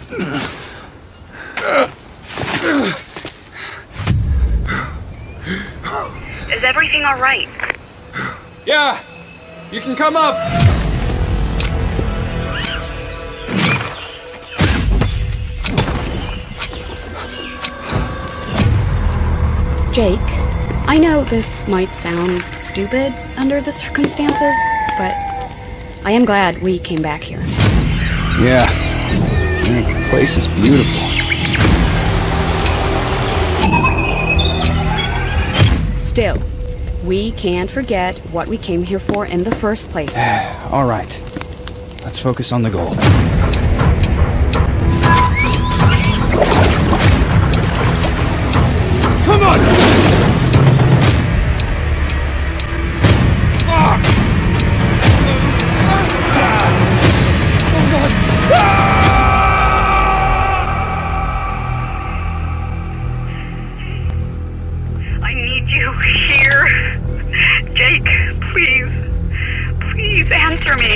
Is everything all right? Yeah, you can come up. Jake, I know this might sound stupid under the circumstances, but I am glad we came back here. Yeah, the place is beautiful. Still, we can't forget what we came here for in the first place. All right, let's focus on the goal. Come on! I need you here. Jake, please. Please answer me.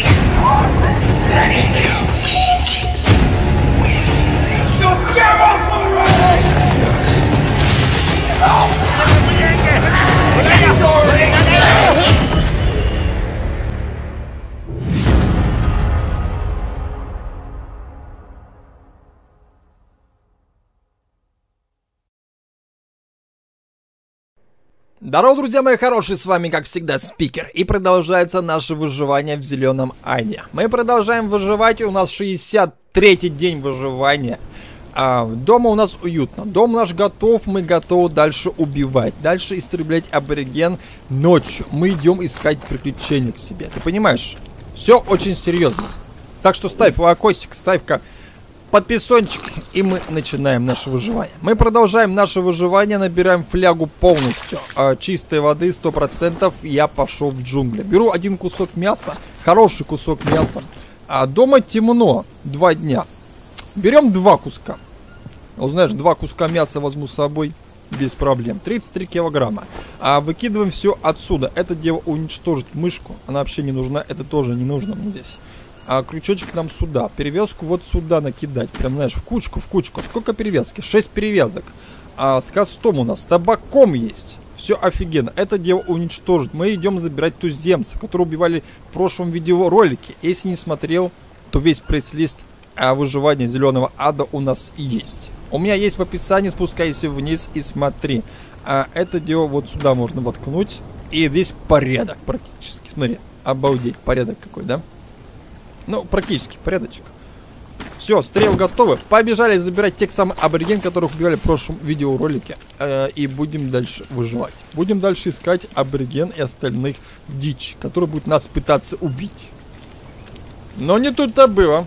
Здорово, друзья мои хорошие, с вами, как всегда, Спикер. И продолжается наше выживание в Зеленом Айне. Мы продолжаем выживать, у нас 63-й день выживания. Дома у нас уютно, дом наш готов, мы готовы дальше убивать, дальше истреблять абориген ночью. Мы идем искать приключения к себе, ты понимаешь? Все очень серьезно. Так что ставь лайкосик, ставь-ка подписончик, и мы начинаем наше выживание. Мы продолжаем наше выживание, набираем флягу полностью. Чистой воды 100%, я пошел в джунгли. Беру один кусок мяса, хороший кусок мяса. Дома темно, 2 дня. Берем 2 куска. Вот знаешь, 2 куска мяса возьму с собой без проблем. 33 килограмма. Выкидываем все отсюда. Это дело уничтожить мышку. Она вообще не нужна, это тоже не нужно мне здесь. Крючочек нам сюда. Перевязку вот сюда накидать. Прям, знаешь, в кучку, в кучку. Сколько перевязки? 6 перевязок. С костом у нас. С табаком есть. Все офигенно. Это дело уничтожить. Мы идем забирать туземцев, которые убивали в прошлом видеоролике. Если не смотрел, то весь пресс-лист выживания Зеленого Ада у нас есть. У меня есть в описании. Спускайся вниз и смотри. Это дело вот сюда можно воткнуть. И здесь порядок практически. Смотри. Обалдеть. Порядок какой, да? Ну, практически, порядочек. Все, стрелы готовы. Побежали забирать тех самых абориген, которых убивали в прошлом видеоролике. И будем дальше выживать. Будем дальше искать абориген и остальных дичь, которые будут нас пытаться убить. Но не тут-то было.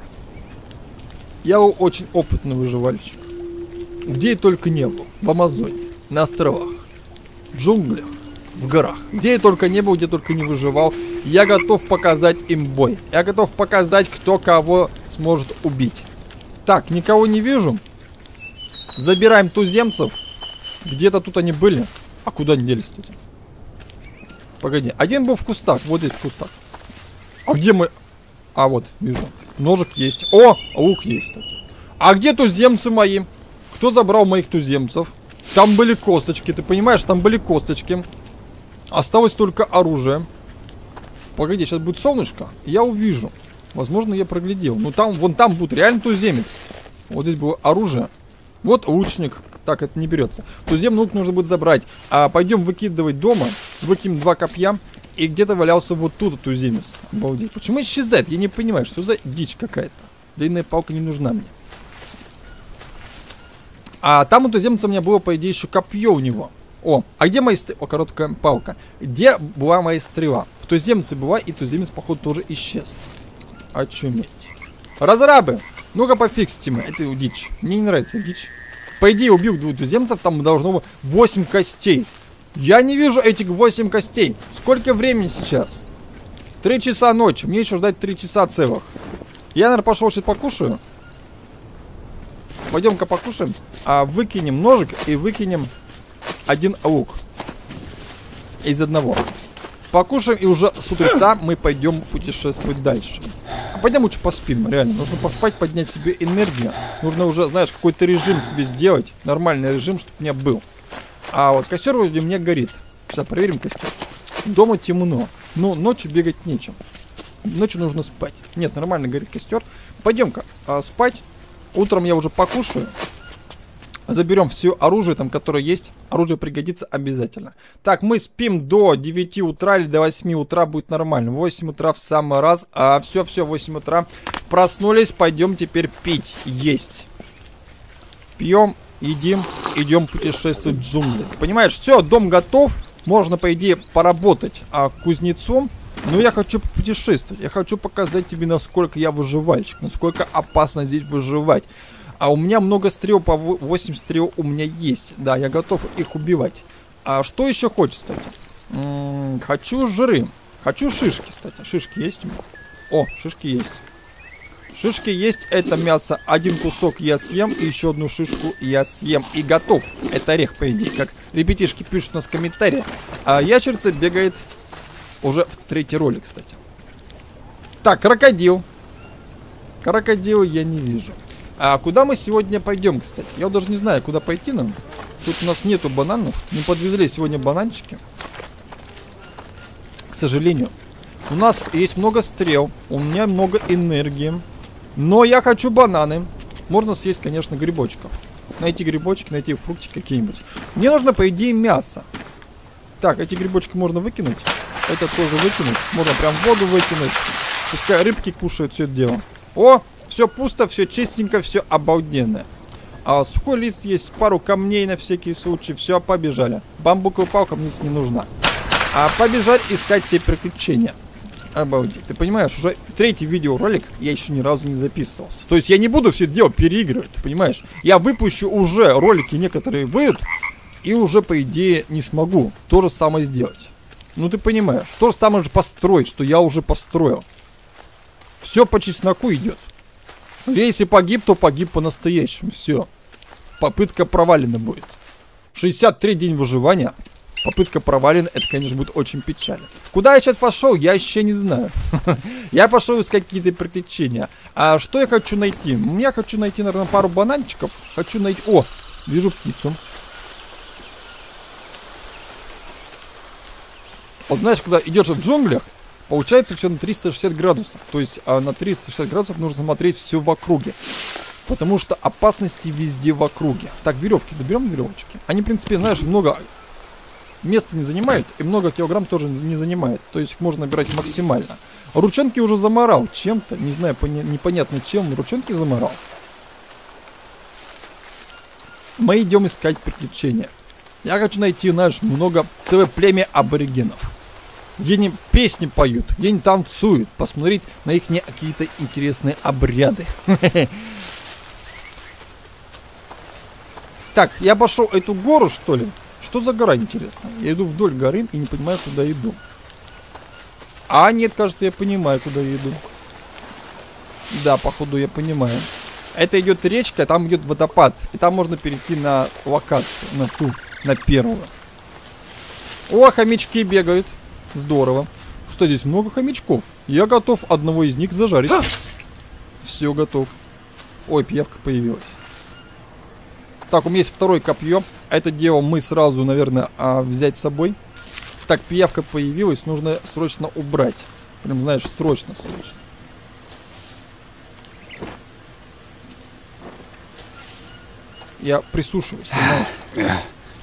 Я очень опытный выживальщик. Где я только не был. В Амазоне, на островах, в джунглях, в горах. Где я только не был, где только не выживал. Я готов показать им бой. Я готов показать, кто кого сможет убить. Так, никого не вижу. Забираем туземцев. Где-то тут они были. А куда они делись, кстати? Погоди. Один был в кустах. Вот здесь в кустах. А где мы... Вот, вижу. Ножик есть. О, лук есть, кстати. А где туземцы мои? Кто забрал моих туземцев? Там были косточки. Ты понимаешь, там были косточки. Осталось только оружие. Погоди, сейчас будет солнышко, я увижу. Возможно, я проглядел. Ну там, вон там будет реально туземец. Вот здесь было оружие. Вот лучник. Так, это не берется. Туземный лук нужно будет забрать. Пойдем выкидывать дома. Выкинем 2 копья. И где-то валялся вот тут туземец. Обалдеть. Почему исчезает? Я не понимаю, что за дичь какая-то. Длинная палка не нужна мне. Там у туземца у меня было, по идее, еще копье у него. А где моя стрела? Короткая палка. Где была моя стрела? В туземце была, и туземец, походу, тоже исчез. Очуметь. Разрабы! Ну-ка пофиксите мы. Это дичь. Мне не нравится дичь. По идее, убил 2 туземцев, там должно быть 8 костей. Я не вижу этих 8 костей. Сколько времени сейчас? 3 часа ночи. Мне еще ждать 3 часа целых. Я, наверное, пошел сейчас покушаю. Пойдем-ка покушаем. Выкинем ножик и выкинем 1 лук. Из одного. Покушаем, и уже с утреца мы пойдем путешествовать дальше. А пойдем лучше поспим, реально. Нужно поспать, поднять себе энергию. Нужно уже, знаешь, какой-то режим себе сделать. Нормальный режим, чтобы у меня был. А вот костер вроде у меня горит. Сейчас проверим костер. Дома темно. Но ночью бегать нечем. Ночью нужно спать. Нет, нормально горит костер. Пойдем-ка спать. Утром я уже покушаю. Заберем все оружие, там, которое есть. Оружие пригодится обязательно. Так, мы спим до 9 утра или до 8 утра будет нормально. 8 утра в самый раз. Все, 8 утра. Проснулись, пойдем теперь пить, есть. Пьем, едим, идем путешествовать в джунгли. Понимаешь, все, дом готов. Можно, по идее, поработать кузнецом. Но я хочу путешествовать. Я хочу показать тебе, насколько я выживальщик. Насколько опасно здесь выживать. А у меня много стрел, по 8 стрел у меня есть. Да, я готов их убивать. А что еще хочется, кстати? Хочу жиры. Хочу шишки, кстати. Шишки есть у меня? О, шишки есть. Шишки есть, это мясо. Один кусок я съем, и еще одну шишку я съем. И готов. Это орех, по идее. Как ребятишки пишут у нас в комментариях. А ящерица бегает уже в 3-й ролик, кстати. Так, крокодил. Крокодила я не вижу. А куда мы сегодня пойдем, кстати? Я даже не знаю, куда пойти нам. Тут у нас нету бананов. Не подвезли сегодня бананчики. К сожалению. У нас есть много стрел. У меня много энергии. Но я хочу бананы. Можно съесть, конечно, грибочков. Найти грибочки, найти фруктики какие-нибудь. Мне нужно, по идее, мясо. Так, эти грибочки можно выкинуть. Это тоже выкинуть. Можно прям в воду выкинуть. Пускай рыбки кушают все это дело. О! Все пусто, все чистенько, все обалденно. Сухой лист есть, пару камней на всякий случай. Все, побежали. Бамбуковая палка мне не нужна. Побежать искать все приключения. Обалдеть. Ты понимаешь, уже 3-й видеоролик я еще ни разу не записывался. То есть я не буду все это дело переигрывать, ты понимаешь? Я выпущу уже ролики, некоторые выйдут, и уже, по идее, не смогу то же самое сделать. Ну ты понимаешь, то же самое же построить, что я уже построил. Все по чесноку идет. Если погиб, то погиб по-настоящему. Все. Попытка провалена будет. 63 день выживания. Попытка провалена. Это, конечно, будет очень печально. Куда я сейчас пошел, я еще не знаю. Я пошел искать какие-то приключения. А что я хочу найти? Я хочу найти, наверное, пару бананчиков. Хочу найти... О, вижу птицу. Вот знаешь, когда идешь в джунглях, получается все на 360 градусов. То есть на 360 градусов нужно смотреть все в округе. Потому что опасности везде в округе. Так, веревки. Заберем веревочки. Они, в принципе, знаешь, много места не занимают. И много килограмм тоже не занимает. То есть их можно набирать максимально. Ручонки уже заморал чем-то. Не знаю, непонятно чем. Ручонки заморал. Мы идем искать приключения. Я хочу найти, знаешь, целое племя аборигенов. Где они песни поют, где они танцуют. Посмотреть на их какие-то интересные обряды. Так, я пошел эту гору, что ли? Что за гора, интересно? Я иду вдоль горы и не понимаю, куда иду. А, нет, кажется, я понимаю, куда я иду. Да, походу, я понимаю. Это идет речка, там идет водопад. И там можно перейти на локацию, на первую. О, хомячки бегают. Здорово. Кстати, здесь много хомячков. Я готов одного из них зажарить. Все, готов. Ой, пиявка появилась. Так, у меня есть второе копье. Это дело мы сразу, наверное, взять с собой. Так, пиявка появилась. Нужно срочно убрать. Прям, знаешь, срочно. Я прислушиваюсь, понимаешь?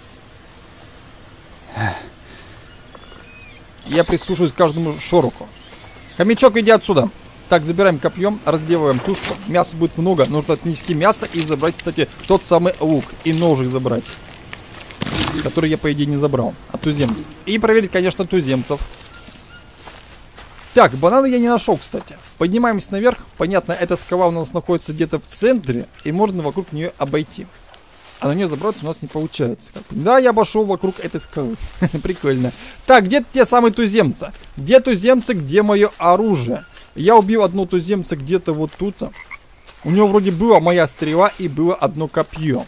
Я прислушиваюсь к каждому шороху. Хомячок, иди отсюда. Так, забираем копьем, разделываем тушку. Мяса будет много. Нужно отнести мясо и забрать, кстати, тот самый лук. И ножик забрать. Который я, по идее, не забрал. От туземцев. И проверить, конечно, туземцев. Так, бананы я не нашел, кстати. Поднимаемся наверх. Понятно, эта скала у нас находится где-то в центре. И можно вокруг нее обойти. А на нее забраться у нас не получается. Да, я обошел вокруг этой скалы. Прикольно. Так, где те самые туземцы? Где туземцы, где мое оружие? Я убил одного туземца где-то вот тут. У него вроде была моя стрела и было одно копье.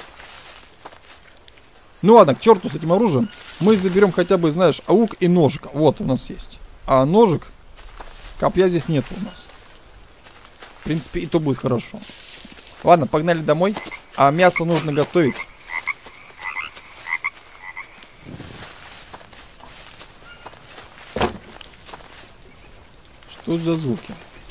Ну ладно, к черту с этим оружием. Мы заберем хотя бы, знаешь, лук и ножик. Вот у нас есть. А ножик, копья здесь нет у нас. принципе, и то будет хорошо. Ладно, погнали домой. А мясо нужно готовить. Что за звуки?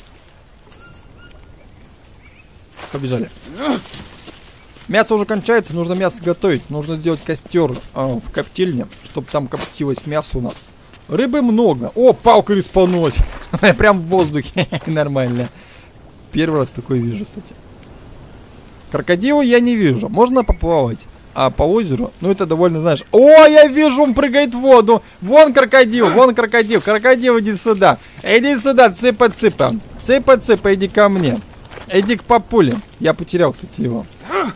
Побежали. Мясо уже кончается, нужно мясо готовить. Нужно сделать костер в коптильне, чтобы там коптилось мясо у нас. Рыбы много. О, палка респанулась. Прям в воздухе. Нормально. Первый раз такое вижу, кстати. Крокодила я не вижу. Можно поплавать. А по озеру, ну это довольно, знаешь. О, я вижу, он прыгает в воду. Вон крокодил, вон крокодил. Крокодил, иди сюда. Иди сюда, цыпа-цыпа. Цыпа-цыпа, иди ко мне. Иди к папуле. Я потерял, кстати, его.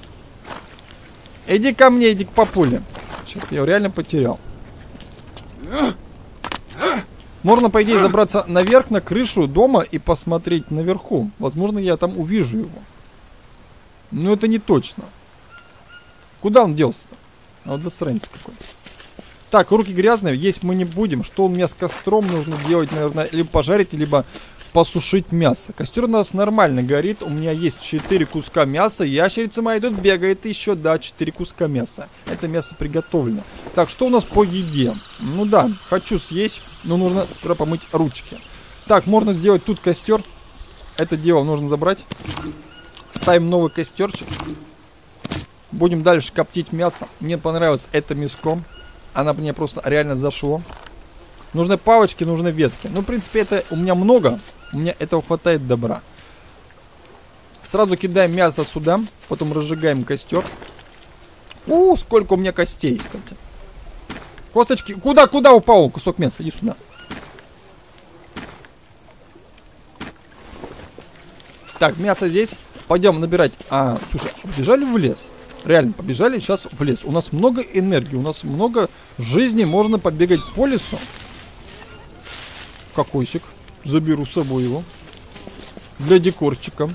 Иди ко мне, иди к папуле. Что-то я его реально потерял. Можно, по идее, забраться наверх, на крышу дома и посмотреть наверху. Возможно, я там увижу его. Но это не точно. Куда он делся-то? А вот засранец какой-то. Так, руки грязные, есть мы не будем. Что у меня с костром нужно делать, наверное, либо пожарить, либо посушить мясо. Костер у нас нормально горит. У меня есть 4 куска мяса. Ящерица моя тут бегает еще, да, 4 куска мяса. Это мясо приготовлено. Так, что у нас по еде? Ну да, хочу съесть, но нужно сперва помыть ручки. Так, можно сделать тут костер. Это дело нужно забрать. Ставим новый костерчик. Будем дальше коптить мясо. Мне понравилось это мяском. Она мне просто реально зашло. Нужны палочки, нужны ветки. Ну, в принципе, это у меня много. У меня этого хватает добра. Сразу кидаем мясо сюда. Потом разжигаем костер. Сколько у меня костей, кстати. Косточки. Куда упал кусок мяса? Иди сюда. Так, мясо здесь. Пойдем набирать. Слушай, побежали в лес. Реально, побежали сейчас в лес. У нас много энергии, у нас много жизни. Можно побегать по лесу. Кокосик. Заберу с собой его. Для декорчика.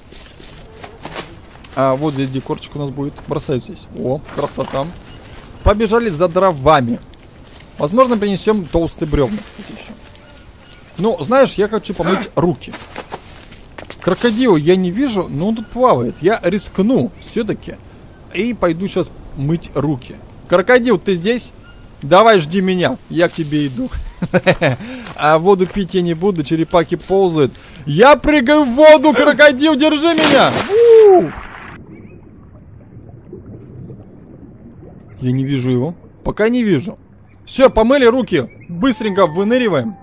Вот здесь декорчик у нас будет. Бросаю здесь. О, красота. Побежали за дровами. Возможно, принесем толстые бревна. Ну, знаешь, я хочу помыть руки. Крокодила я не вижу, но он тут плавает. Я рискну все-таки. И пойду сейчас мыть руки. Крокодил, ты здесь? Давай, жди меня. Я к тебе иду. А воду пить я не буду. Черепахи ползают. Я прыгаю в воду, крокодил, держи меня. Я не вижу его. Пока не вижу. Все, помыли руки. Быстренько выныриваем.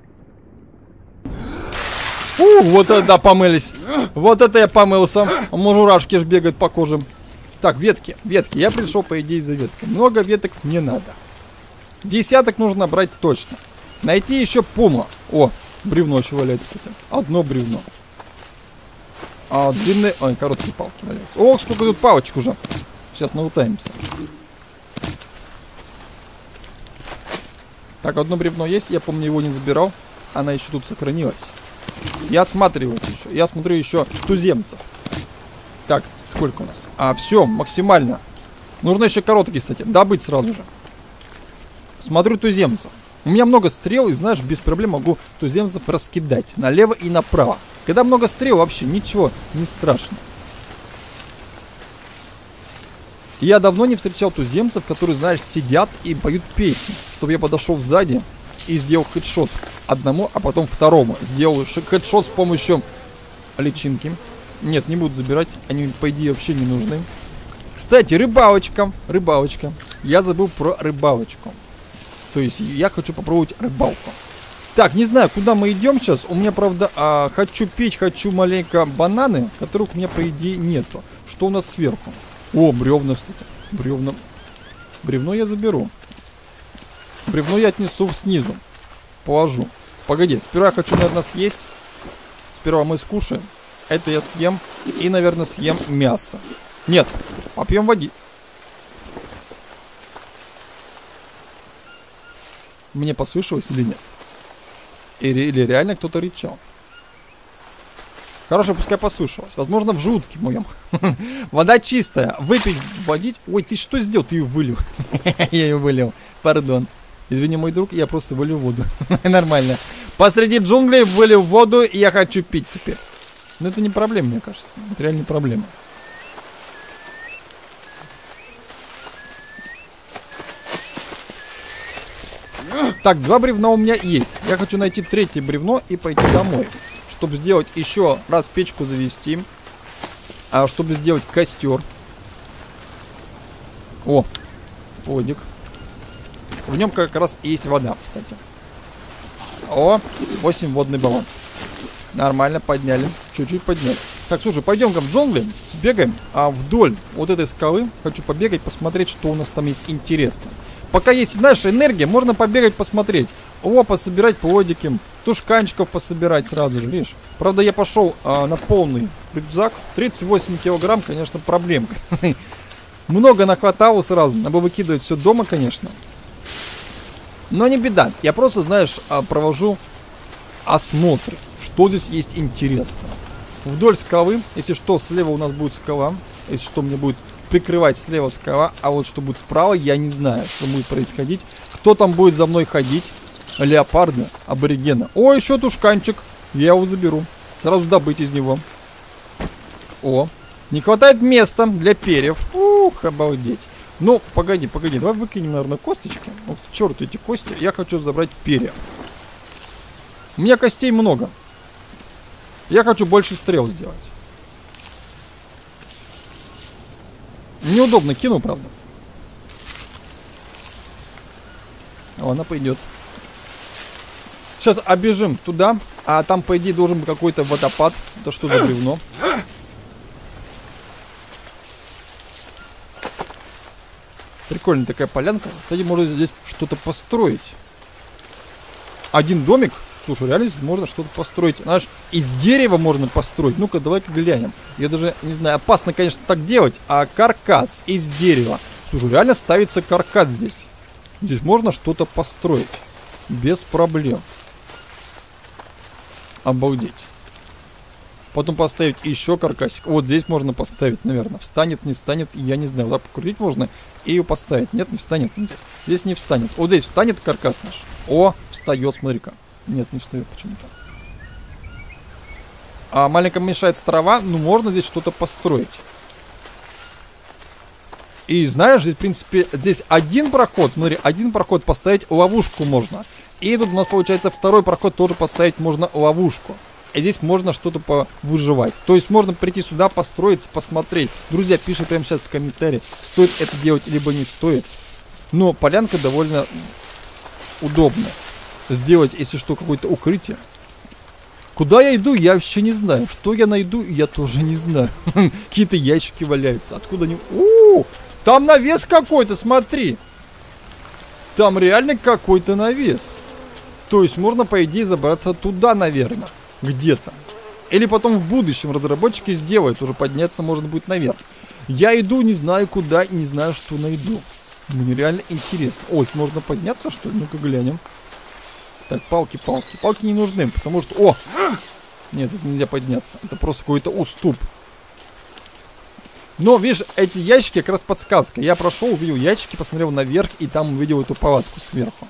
Вот это помылись. Вот это я помылся. Мужурашки ж бегают по кожам. Так, ветки. Я пришел, по идее, за веткой. Много веток не надо. Десяток нужно набрать точно. Найти еще пума. О, бревно еще валяется. Одно бревно. Длинные... Ой, короткие палки валяются. О, сколько тут палочек уже. Сейчас наутаемся. Так, одно бревно есть. Я помню, его не забирал. Она еще тут сохранилась. Я осматриваюсь еще. Я смотрю еще туземцев. Так, сколько у нас? Все, максимально. Нужно еще короткие, кстати. Добыть сразу же. Смотрю туземцев. У меня много стрел, и знаешь, без проблем могу туземцев раскидать налево и направо. Когда много стрел, вообще ничего не страшно. Я давно не встречал туземцев, которые, знаешь, сидят и поют песни. Чтобы я подошел сзади и сделал хедшот одному, а потом второму. Сделал хедшот с помощью личинки. Нет, не буду забирать. Они, по идее, вообще не нужны. Кстати, рыбалочка. Я забыл про рыбалочку. То есть я хочу попробовать рыбалку. Так, не знаю, куда мы идем сейчас. У меня, правда, хочу пить, хочу маленько бананы, которых у меня, по идее, нету. Что у нас сверху? О, бревна, кстати. Бревно я заберу. Бревно я отнесу снизу. Положу. Погоди, сперва хочу, наверное, съесть. Сперва мы скушаем. Это я съем. И, наверное, съем мясо. Нет, попьем воды. Мне послышалось или нет? Или реально кто-то рычал? Хорошо, пускай послышалось. Возможно, в желудке моем. Вода чистая. Выпить, водить. Ой, ты что сделал? Ты ее вылил. Я ее вылил. Пардон. Извини, мой друг, я просто вылил воду. Нормально. Посреди джунглей вылил воду, и я хочу пить теперь. Но это не проблема, мне кажется. Это реально не проблема. Так, 2 бревна у меня есть. Я хочу найти 3-е бревно и пойти домой. Чтобы сделать еще раз печку завести. Чтобы сделать костер. О, водик. В нем как раз и есть вода, кстати. О, 8 водный баллон. Нормально, подняли. Чуть-чуть подняли. Так, слушай, пойдем-ка в джунгли, сбегаем вдоль вот этой скалы. Хочу побегать, посмотреть, что у нас там есть интересно. Пока есть, знаешь, энергия, можно побегать, посмотреть. О, пособирать плодики, тушканчиков пособирать сразу же, видишь. Правда, я пошел на полный рюкзак. 38 килограмм, конечно, проблемка. Много нахватало сразу. Надо выкидывать все дома, конечно. Но не беда. Я просто, знаешь, провожу осмотр. Что здесь есть интересно. Вдоль скалы, если что, слева у нас будет скала. Если что, мне будет прикрывать слева скала. А вот что будет справа, я не знаю, что будет происходить. Кто там будет за мной ходить? Леопарда, аборигена. О, еще тушканчик. Я его заберу. Сразу добыть из него. О, не хватает места для перьев. Ух, обалдеть. Ну, погоди. Давай выкинем, наверное, косточки. Ох, к черту эти кости. Я хочу забрать перья. У меня костей много. Я хочу больше стрел сделать. Неудобно кину, правда. О, она пойдет. Сейчас обежим туда. А там, по идее, должен быть какой-то водопад. Это что за бревно? Прикольная такая полянка. Кстати, можно здесь что-то построить. Один домик. Слушай, реально здесь можно что-то построить. Знаешь, из дерева можно построить. Ну-ка, давай-ка глянем. Я даже не знаю, опасно, конечно, так делать. А каркас из дерева. Слушай, реально ставится каркас здесь. Здесь можно что-то построить. Без проблем. Обалдеть. Потом поставить еще каркасик. Вот здесь можно поставить, наверное. Встанет, не встанет, я не знаю. Вот так покрутить можно и ее поставить. Нет, не встанет. Здесь не встанет. Вот здесь встанет каркас наш. О, встает, смотри-ка. Нет, не встает почему-то. А маленько мешается трава. Ну, можно здесь что-то построить. И знаешь, здесь, в принципе, здесь один проход. Смотри, один проход поставить, ловушку можно. И тут у нас, получается, второй проход тоже поставить можно ловушку. И здесь можно что-то выживать. То есть можно прийти сюда, построиться, посмотреть. Друзья, пишите прямо сейчас в комментарии, стоит это делать, либо не стоит. Но полянка довольно удобная. Сделать, если что, какое-то укрытие. Куда я иду, я вообще не знаю. Что я найду, я тоже не знаю. Какие-то ящики валяются. Откуда они... Там навес какой-то, смотри. Там реально какой-то навес. То есть можно, по идее, забраться туда, наверное. Где-то. Или потом в будущем разработчики сделают. Уже подняться можно будет наверх. Я иду, не знаю куда и не знаю, что найду. Мне реально интересно. Ой, можно подняться, что ли? Ну-ка глянем. Так, палки. Палки не нужны, потому что... О! Нет, это нельзя подняться. Это просто какой-то уступ. Но, видишь, эти ящики как раз подсказка. Я прошел, увидел ящики, посмотрел наверх и там увидел эту палатку сверху.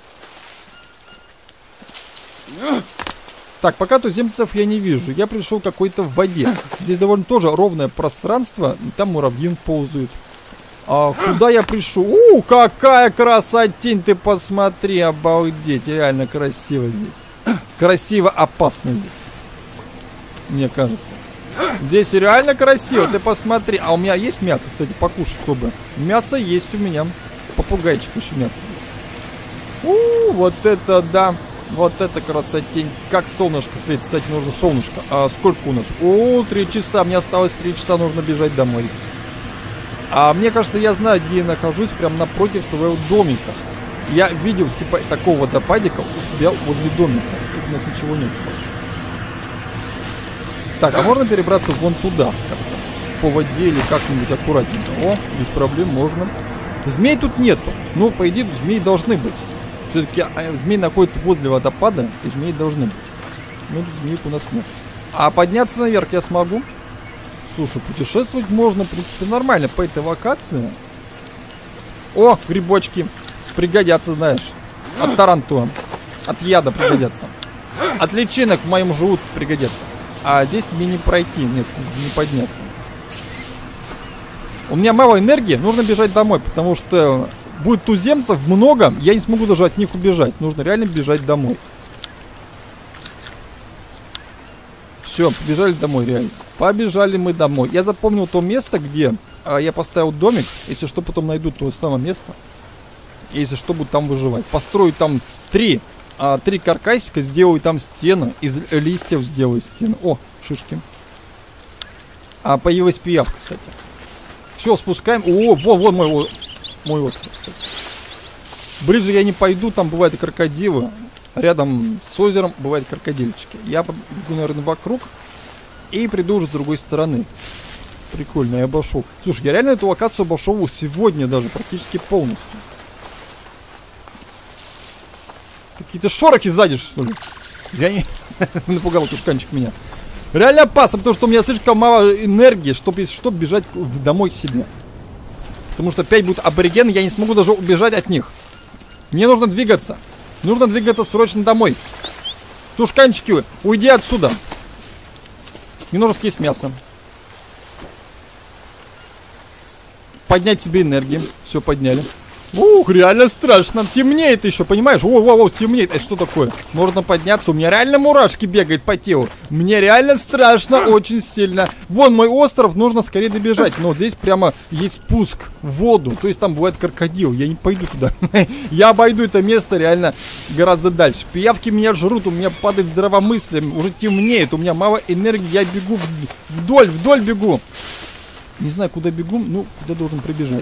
Так, пока туземцев я не вижу. Я пришел какой-то в воде. Здесь довольно тоже ровное пространство. Там муравьи ползают. А куда я пришел? Какая красотень, ты посмотри, обалдеть. Реально красиво здесь. Красиво, опасно здесь. Мне кажется. Здесь реально красиво, ты посмотри. А у меня есть мясо, кстати, покушать, чтобы. Мясо есть у меня. Попугайчик еще мясо есть. Вот это да. Вот это красотень. Как солнышко светит. Кстати, нужно солнышко. А сколько у нас? 3 часа. Мне осталось 3 часа, нужно бежать домой. А мне кажется, я знаю, где я нахожусь. Прям напротив своего домика. Я видел, типа, такого водопадика у себя возле домика. Тут у нас ничего нет. Так, а можно перебраться вон туда? Как-то по воде или как-нибудь аккуратненько? О, без проблем можно. Змей тут нету. Ну, по идее, змеи должны быть. Все-таки змей находится возле водопада, и змеи должны быть. Но тут змеек у нас нет. А подняться наверх я смогу? Слушай, путешествовать можно, в принципе, нормально по этой локации. О, грибочки. Пригодятся, знаешь. От тарантула. От яда пригодятся. От личинок в моем желудке пригодятся. А здесь мне не пройти, нет, не подняться. У меня мало энергии, нужно бежать домой, потому что будет туземцев много, я не смогу даже от них убежать. Нужно реально бежать домой. Все, побежали домой, реально. Побежали мы домой. Я запомнил то место, где я поставил домик. Если что, потом найду то самое место. И если что, буду там выживать. Построю там три каркасика, сделаю там стены. Из листьев сделаю стены. О, шишки. Появилась пиявка, кстати. Все, спускаем. О, вон мой остров. Ближе я не пойду, там бывают и крокодилы. Рядом с озером бывают крокодильчики. Я побегу, наверное, вокруг и приду уже с другой стороны. Прикольно, я обошел. Слушай, я реально эту локацию обошел сегодня даже практически полностью. Какие-то шорохи сзади, что ли? Я не... Напугал тушканчик меня. Реально опасно, потому что у меня слишком мало энергии, чтобы бежать домой к себе. Потому что опять будут аборигены, я не смогу даже убежать от них. Мне нужно двигаться. Нужно двигаться срочно домой. Тушканчики, уйди отсюда. Мне нужно съесть мясо. Поднять себе энергию. Все, подняли. Ух, реально страшно. Темнеет еще, понимаешь? О, темнеет. Это что такое? Можно подняться. У меня реально мурашки бегают по телу. Мне реально страшно, очень сильно. Вон мой остров, нужно скорее добежать. Но здесь прямо есть спуск в воду. То есть там бывает крокодил. Я не пойду туда. Я обойду это место реально гораздо дальше. Пиявки меня жрут, у меня падает здравомыслие. Уже темнеет, у меня мало энергии. Я бегу вдоль бегу. Не знаю, куда бегу. Ну, куда должен прибежать.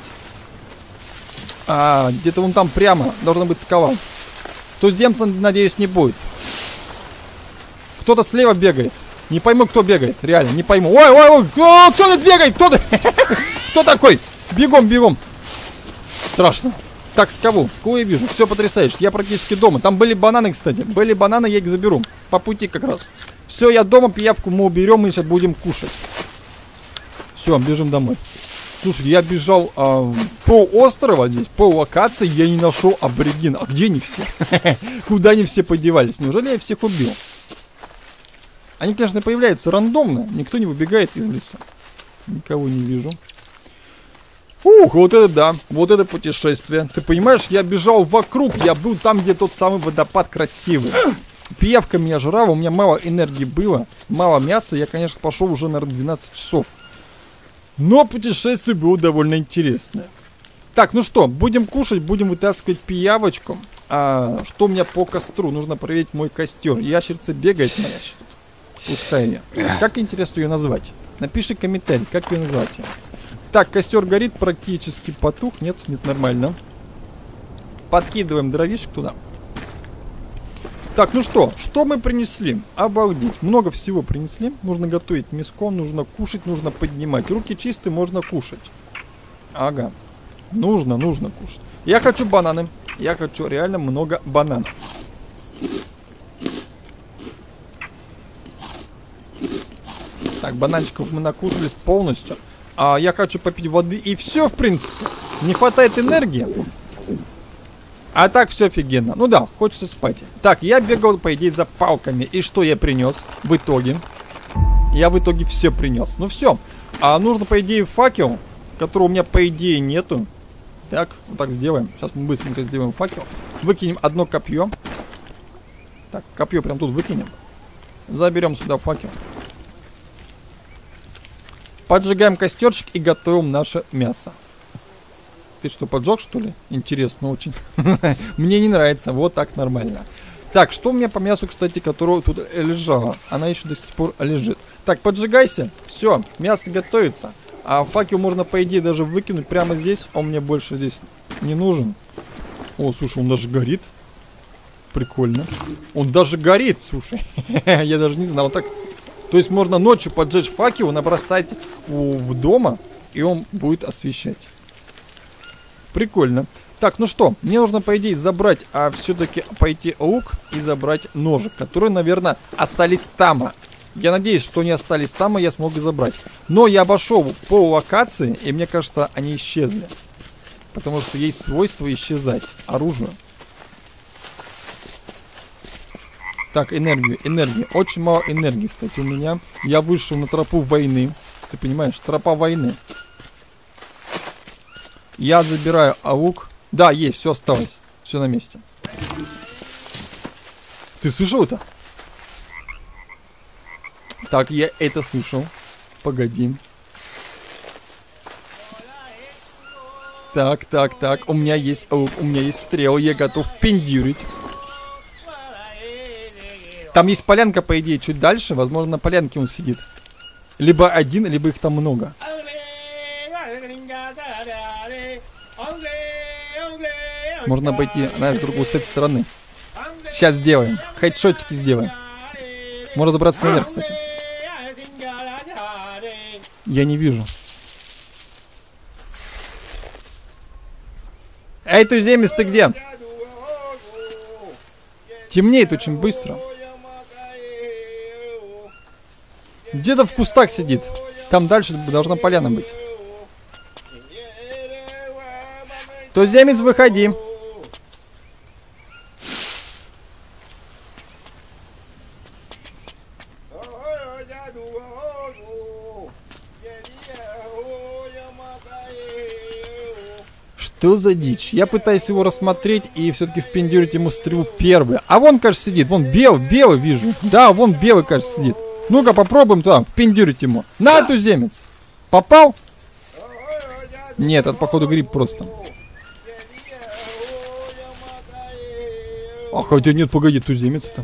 Где-то вон там прямо должна быть скала. Туземца, надеюсь, не будет. Кто-то слева бегает. Не пойму, кто бегает. Реально, не пойму. Ой, кто тут бегает? Кто такой? Бегом. Страшно. Так, скалу я вижу. Все потрясающе. Я практически дома. Там были бананы, кстати. Были бананы, я их заберу. По пути как раз. Все, я дома. Пиявку мы уберем. Мы сейчас будем кушать. Все, бежим домой. Слушай, я бежал по острову здесь, по локации, я не нашел аборигена. А где они все? Куда они все подевались? Неужели я всех убил? Они, конечно, появляются рандомно. Никто не выбегает из леса. Никого не вижу. Ух, вот это да. Вот это путешествие. Ты понимаешь, я бежал вокруг. Я был там, где тот самый водопад красивый. Пиявка меня жрала, у меня мало энергии было. Мало мяса. Я, конечно, пошел уже, наверное, 12 часов. Но путешествие было довольно интересное. Так, ну что, будем кушать, будем вытаскивать пиявочку. Что у меня по костру? Нужно проверить мой костер. Ящерица бегает моя. Пустая я. Как интересно ее назвать? Напиши комментарий, как ее назвать. Так, костер горит, практически потух. Нет, нормально. Подкидываем дровишек туда. Так, ну что мы принесли? Обалдеть, много всего принесли. Нужно готовить мяско, нужно кушать, нужно поднимать. Руки чистые, можно кушать. Ага, нужно кушать. Я хочу бананы, я хочу реально много бананов. Так, бананчиков мы накушались полностью. Я хочу попить воды и все, в принципе. Не хватает энергии. А так все офигенно. Ну да, хочется спать. Так, я бегал, по идее, за палками. И что я принес в итоге? Я в итоге все принес. Ну все. Нужно, по идее, факел, которого у меня, по идее, нету. Так, вот так сделаем. Сейчас мы быстренько сделаем факел. Выкинем одно копье. Так, копье прям тут выкинем. Заберем сюда факел. Поджигаем костерчик и готовим наше мясо. Ты что, поджег, что ли? Интересно очень. Мне не нравится. Вот так нормально. Так, что у меня по мясу, кстати, которого тут лежало? Она еще до сих пор лежит. Так, поджигайся. Все, мясо готовится. Факел можно, по идее, даже выкинуть прямо здесь. Он мне больше здесь не нужен. О, слушай, он даже горит. Прикольно. Он даже горит, слушай. Я даже не знал. Так, то есть можно ночью поджечь факел, набросать в дома, и он будет освещать. Прикольно. Так, ну что, мне нужно, по идее, забрать, все-таки пойти лук и забрать ножик, которые, наверное, остались там. Я надеюсь, что они остались там, и я смогу забрать. Но я обошел по локации, и мне кажется, они исчезли. Потому что есть свойство исчезать оружию. Так, энергия. Очень мало энергии, кстати, у меня. Я вышел на тропу войны. Ты понимаешь, тропа войны. Я забираю аук. Да, есть, все осталось. Все на месте. Ты слышал это? Так, я это слышал. Погоди. Так. У меня есть аук, у меня есть стрел. Я готов пиндюрить. Там есть полянка, по идее, чуть дальше. Возможно, на полянке он сидит. Либо один, либо их там много. Можно обойти, знаешь, другую с этой стороны. Сейчас сделаем. Хедшотики сделаем. Можно забраться наверх, кстати. Я не вижу. Эй, туземец, ты где? Темнеет очень быстро. Где-то в кустах сидит. Там дальше должна поляна быть. Туземец, выходи. Что за дичь? Я пытаюсь его рассмотреть и все-таки впендюрить ему стрелу первый. А вон, кажется, сидит. Вон белый вижу. Да, вон белый, кажется, сидит. Ну-ка, попробуем туда впендюрить ему. На, туземец. Попал? Нет, это, походу, гриб просто. А хотя нет, погоди, туземец-то.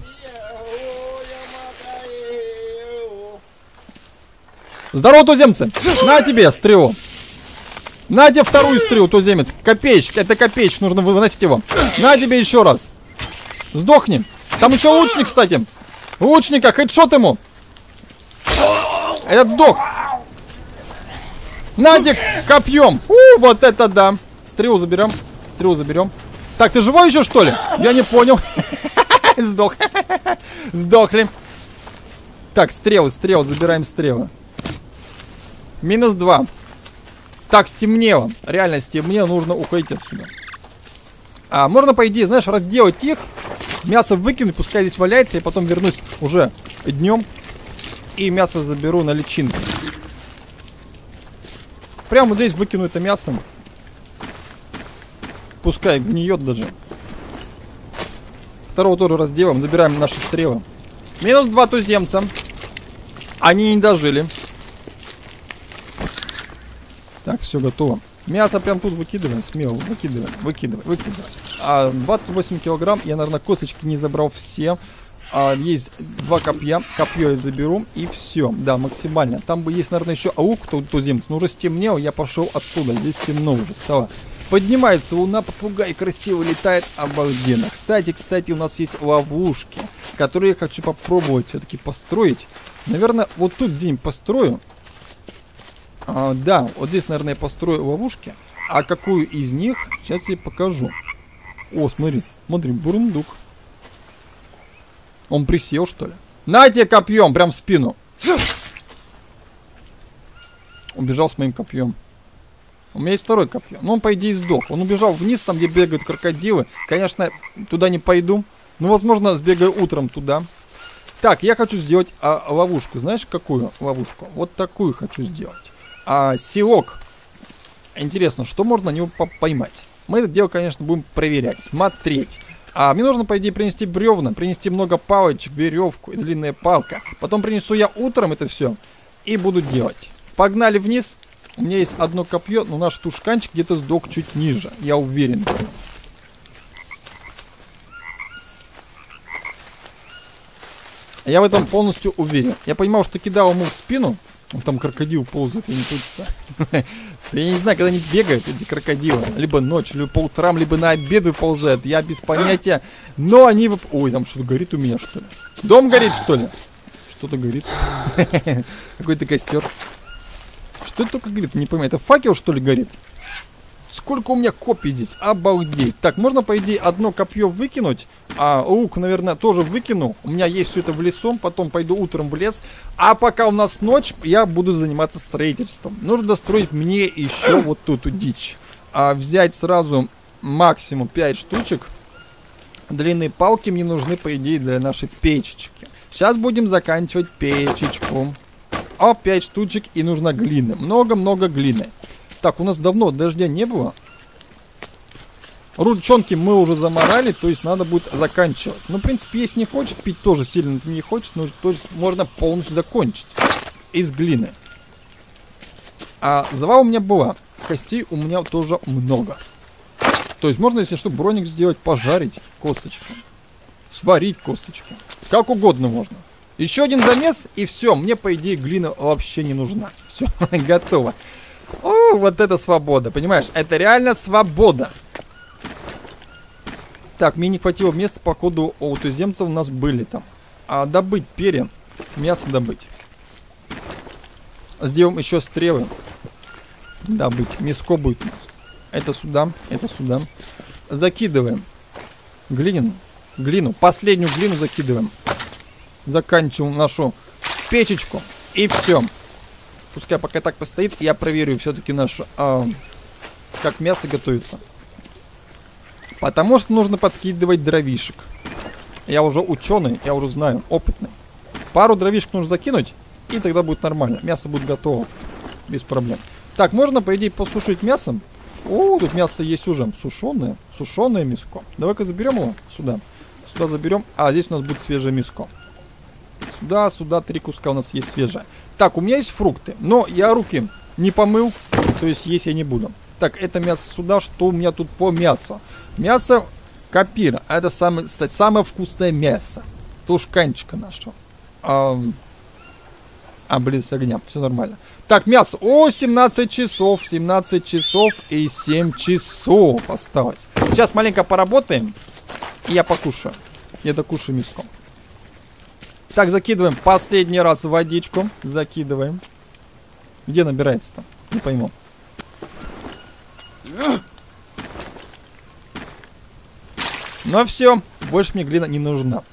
Здорово, туземцы! На тебе стрелу. На тебе вторую стрелу, туземец. Копеечка, это копеечка, нужно выносить его. На тебе еще раз. Сдохни. Там еще лучник, кстати. Лучника, хедшот ему. Этот сдох. На тебе копьем. Вот это да. Стрелу заберем. Стрелу заберем. Так, ты живой еще, что ли? Я не понял. Сдох. Сдохли. Так, стрелы, забираем стрелы. -2. Так, стемнело. Реально стемнело, нужно уходить отсюда. Можно, по идее, знаешь, разделать их. Мясо выкинуть, пускай здесь валяется. Я потом вернусь уже днем. И мясо заберу на личинку. Прямо вот здесь выкину это мясо. Пускай гниет даже. Второго тоже разделаем. Забираем наши стрелы. -2 туземца. Они не дожили. Так, все готово. Мясо прям тут выкидываем. Смело выкидываем. 28 килограмм. Я, наверное, косточки не забрал все. Есть 2 копья. Копье я заберу. И все. Да, максимально. Там бы есть, наверное, еще аук туземец. Но уже стемнело. Я пошел отсюда. Здесь темно уже стало. Поднимается луна. Попугай красиво летает. Обалденно. Кстати, у нас есть ловушки, которые я хочу попробовать все-таки построить. Наверное, вот тут где-нибудь построю. Да, вот здесь, наверное, я построю ловушки. А какую из них, сейчас я покажу. О, смотри, бурундук. Он присел, что ли? На тебе копьем, прям в спину. Убежал с моим копьем. У меня есть второе копье. Но он, по идее, сдох. Он убежал вниз, там, где бегают крокодилы. Конечно, туда не пойду. Но, возможно, сбегаю утром туда. Так, я хочу сделать ловушку. Знаешь, какую ловушку? Вот такую хочу сделать. Селок. Интересно, что можно на него поймать? Мы это дело, конечно, будем проверять, смотреть. Мне нужно, по идее, принести бревна, принести много палочек, веревку и длинная палка. Потом принесу я утром это все и буду делать. Погнали вниз. У меня есть одно копье, но наш тушканчик где-то сдох чуть ниже. Я уверен. Я в этом полностью уверен. Я понимал, что кидал ему в спину. Там крокодил ползает, я не точно. Я не знаю, когда они бегают, эти крокодилы. Либо ночью, либо по утрам, либо на обеды ползают. Я без понятия. Но они... Ой, там что-то горит у меня, что ли? Дом горит, что ли? Что-то горит. Какой-то костер. Что это только горит? Не понимаю. Это факел, что ли, горит? Сколько у меня копий здесь? Обалдеть. Так, можно, по идее, одно копье выкинуть. Лук, наверное, тоже выкину. У меня есть все это в лесу. Потом пойду утром в лес. А пока у нас ночь, я буду заниматься строительством. Нужно достроить мне еще вот тут дичь. Взять сразу максимум 5 штучек. длинные палки мне нужны, по идее, для нашей печечки. Сейчас будем заканчивать печечку. 5 штучек и нужна глины. Много-много глины. Так, у нас давно дождя не было. Ручонки мы уже заморали, то есть надо будет заканчивать. Ну, в принципе, если не хочет пить, тоже сильно не хочет, но то есть можно полностью закончить из глины. А зала у меня была. Костей у меня тоже много. То есть можно, если что, броник сделать, пожарить косточки. Сварить косточки. Как угодно можно. Еще один замес, и все. Мне, по идее, глина вообще не нужна. Все, готово. О, вот это свобода, понимаешь? Это реально свобода. Так, мне не хватило места, походу, у туземцев у нас были там. А добыть перья, мясо добыть. Сделаем еще стрелы. Добыть. Мяско будет у нас. Это сюда, это сюда. Закидываем. Глину. Последнюю глину закидываем. Заканчиваем нашу печечку. И все. Пускай пока так постоит. Я проверю все-таки наше... как мясо готовится. Потому что нужно подкидывать дровишек. Я уже ученый, я уже знаю, опытный. Пару дровишек нужно закинуть, и тогда будет нормально. Мясо будет готово. Без проблем. Так, можно, по идее, посушить мясом. О, тут мясо есть уже. Сушеное. Сушеное мяско. Давай-ка заберем его сюда. Сюда заберем. А, здесь у нас будет свежее мяско. Сюда 3 куска у нас есть свежее. Так, у меня есть фрукты. Но я руки не помыл. То есть есть я не буду. Так, это мясо сюда. Что у меня тут по мясу? Мясо капира. Это самое вкусное мясо. Тушканчика нашего. Близ огня. Все нормально. Так, мясо. 17 часов. 17 часов и 7 часов осталось. Сейчас маленько поработаем. И я покушаю. Я докушаю мяско. Так, закидываем последний раз в водичку. Закидываем. Где набирается-то? Не пойму. Ну все. Больше мне глина не нужна.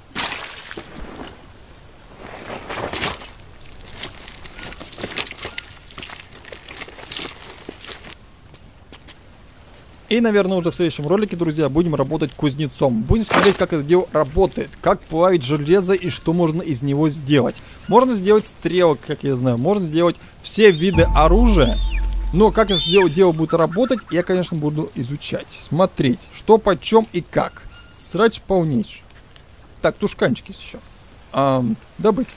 И, наверное, уже в следующем ролике, друзья, будем работать кузнецом. Будем смотреть, как это дело работает. Как плавить железо и что можно из него сделать. Можно сделать стрелок, как я знаю. Можно сделать все виды оружия. Но как это дело будет работать, я, конечно, буду изучать. Смотреть, что, почем и как. Срач полнейший. Так, тушканчики еще. Добыть.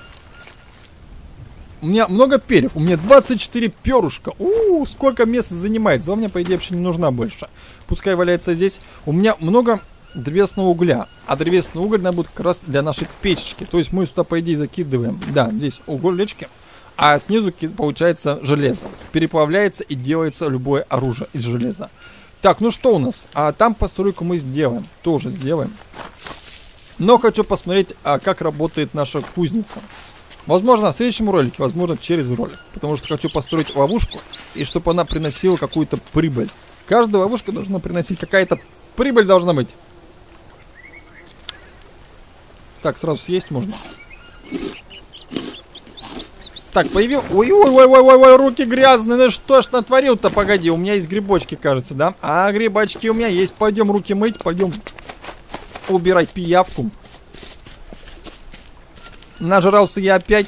У меня много перьев. У меня 24 перышка. Сколько места занимает. За мне, по идее, вообще не нужна больше. Пускай валяется здесь. У меня много древесного угля. А древесный уголь надо будет как раз для нашей печечки. То есть мы сюда, по идее, закидываем. Да, здесь уголечки. А снизу получается железо. Переплавляется и делается любое оружие из железа. Так, ну что у нас? Там постройку мы сделаем. Тоже сделаем. Но хочу посмотреть, как работает наша кузница. Возможно, в следующем ролике, возможно, через ролик. Потому что хочу построить ловушку, и чтобы она приносила какую-то прибыль. Каждая ловушка должна приносить какая-то прибыль должна быть. Так, сразу съесть можно. Так, появил... Ой, руки грязные. Ну что ж натворил-то? Погоди, у меня есть грибочки, кажется, да? Грибочки у меня есть. Пойдем руки мыть, пойдем убирать пиявку. Нажрался я опять.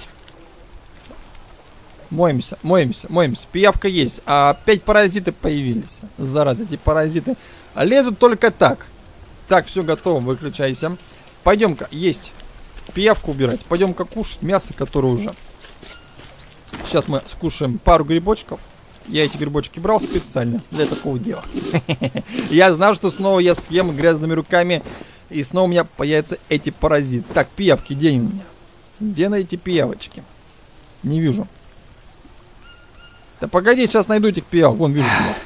Моемся. Пиявка есть. Опять паразиты появились. Зараза, эти паразиты лезут только так. Так, все готово, выключайся. Пойдем-ка есть. Пиявку убирать. Пойдем-ка кушать мясо, которое уже. Сейчас мы скушаем пару грибочков. Я эти грибочки брал специально для такого дела. Я знал, что снова я съем грязными руками. И снова у меня появятся эти паразиты. Так, пиявки, где они у меня? Где на эти пиявочки? Не вижу. Да погоди, сейчас найду этих пиявок. Вон, вижу пиявку.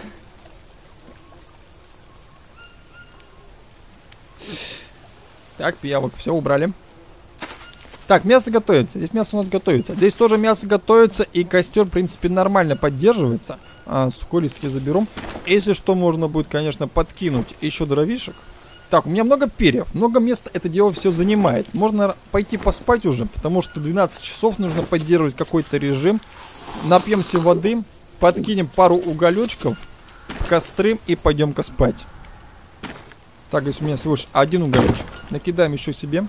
Так, пиявок, все убрали. Так, мясо готовится. Здесь мясо у нас готовится. Здесь тоже мясо готовится. И костер, в принципе, нормально поддерживается. Сухой лист я заберу. Если что, можно будет, конечно, подкинуть еще дровишек. Так, у меня много перьев, много места это дело все занимает. Можно пойти поспать уже, потому что 12 часов нужно поддерживать какой-то режим. Напьемся воды, подкинем пару уголечков в костры и пойдем-ка спать. Так, если у меня всего лишь один уголечек. Накидаем еще себе.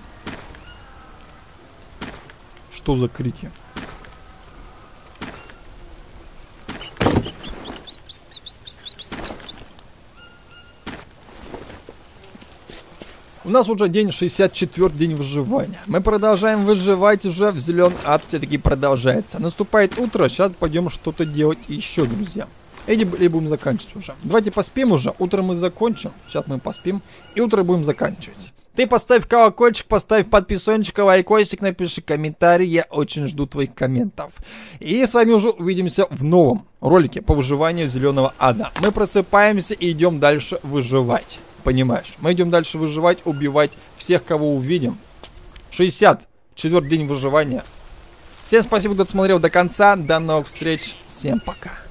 Что за крики? У нас уже день 64, день выживания. Мы продолжаем выживать уже, в зеленый ад все-таки продолжается. Наступает утро, сейчас пойдем что-то делать еще, друзья. Или будем заканчивать уже. Давайте поспим уже, утром мы закончим. Сейчас мы поспим и утро будем заканчивать. Ты поставь колокольчик, поставь подписончик, лайкосик, напиши комментарий. Я очень жду твоих комментов. И с вами уже увидимся в новом ролике по выживанию зеленого ада. Мы просыпаемся и идем дальше выживать. Понимаешь? Мы идем дальше выживать, убивать всех, кого увидим. 64-й день выживания. Всем спасибо, кто досмотрел до конца. До новых встреч. Всем пока.